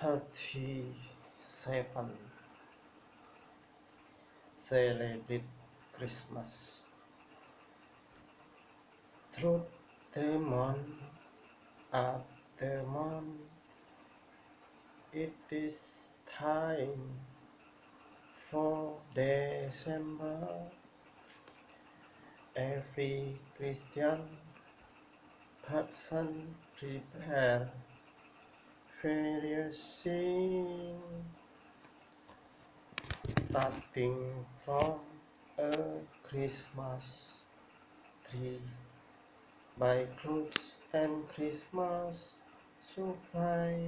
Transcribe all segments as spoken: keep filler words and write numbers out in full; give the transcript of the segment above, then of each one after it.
thirty-seven. Celebrate Christmas. Through the month after month, it is time for December. Every Christian person prepare various things, starting from a Christmas tree, buy clothes and Christmas supply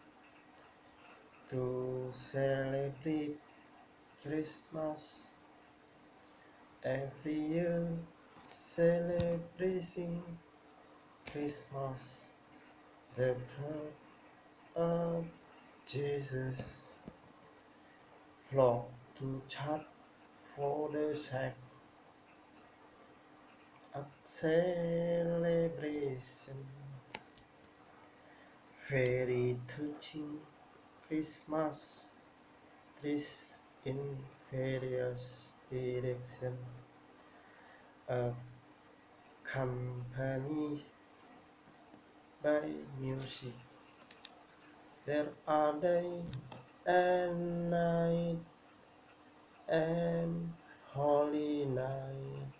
to celebrate Christmas. Every year celebrating Christmas, the birth of Jesus, flock to church for the sake of celebration. Very touching Christmas trees in various directions, accompanied by music. There are day and night and holy night,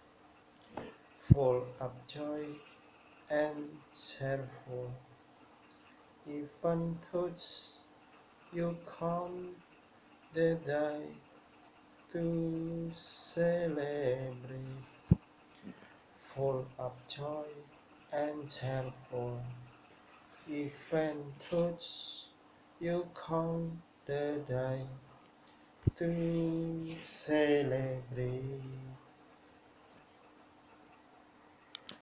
full of joy and cheerful. Even though you count the day to celebrate, full of joy and cheerful. Even though you count the day to celebrate.